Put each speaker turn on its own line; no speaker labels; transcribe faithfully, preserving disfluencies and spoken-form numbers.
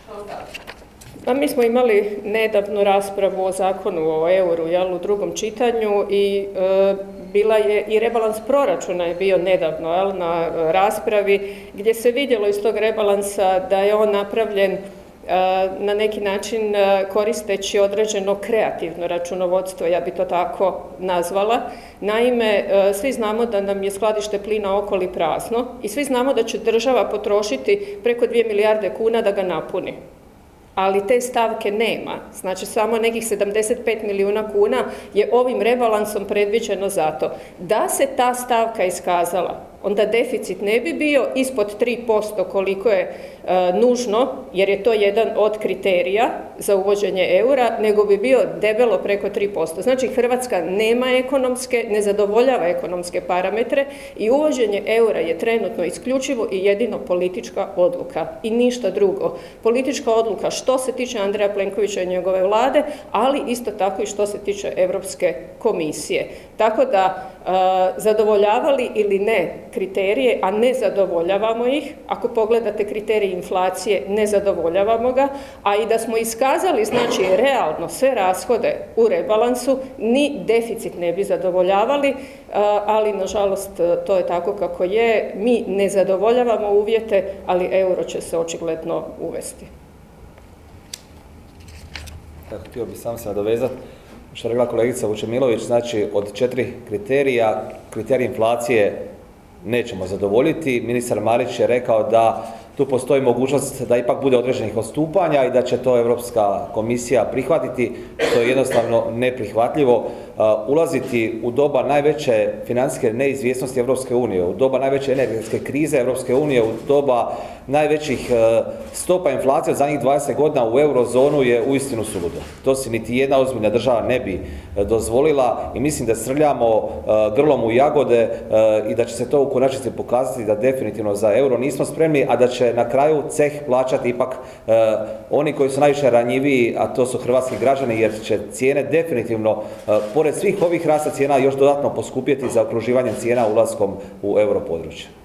Pa mi smo imali nedavnu raspravu o zakonu o euru, jel, u drugom čitanju i e, bila je i rebalans proračuna je bio nedavno, jel, na raspravi, gdje se vidjelo iz tog rebalansa da je on napravljen e, na neki način e, koristeći određeno kreativno računovodstvo, ja bi to tako nazvala. Naime, e, svi znamo da nam je skladište plina Okoli prazno i svi znamo da će država potrošiti preko dvije milijarde kuna da ga napuni. Ali te stavke nema, znači samo nekih sedamdeset pet milijuna kuna je ovim rebalansom predviđeno za to. Da se ta stavka iskazala, onda deficit ne bi bio ispod tri posto koliko je e, nužno, jer je to jedan od kriterija za uvođenje eura, nego bi bio debelo preko tri posto. Znači Hrvatska nema ekonomske, ne zadovoljava ekonomske parametre i uvođenje eura je trenutno isključivo i jedino politička odluka i ništa drugo. Politička odluka što se tiče Andreja Plenkovića i njegove vlade, ali isto tako i što se tiče Europske komisije. Tako da e, zadovoljavali ili ne kriterije, a ne zadovoljavamo ih. Ako pogledate kriterije inflacije, ne zadovoljavamo ga, a i da smo iskazali, znači, realno sve rashode u rebalansu, ni deficit ne bi zadovoljavali, ali, nažalost, to je tako kako je. Mi ne zadovoljavamo uvjete, ali euro će se očigledno uvesti.
Tako, htio bih sam se nadovezati. Što je rekla kolegica Vučemilović, znači od četiri kriterija, kriterij inflacije nećemo zadovoljiti. Ministar Marić je rekao da tu postoji mogućnost da ipak bude određenih odstupanja i da će to Europska komisija prihvatiti, što je jednostavno neprihvatljivo. Ulaziti u doba najveće financijske neizvjesnosti Europske unije, u doba najveće energetske krize Europske unije, u doba najvećih stopa inflacije od zadnjih dvadeset godina u eurozonu je uistinu suludo. To si niti jedna ozbiljna država ne bi dozvolila i mislim da srljamo grlom u jagode i da će se to u konačnici pokazati da definitivno za euro nismo spremni, a da će na kraju ceh plaćati ipak oni koji su najviše ranjiviji, a to su hrvatski građani, jer će cijene definitivno pored svih ovih rasta cijena još dodatno poskupjeti za okruživanjem cijena ulaskom u europodručje.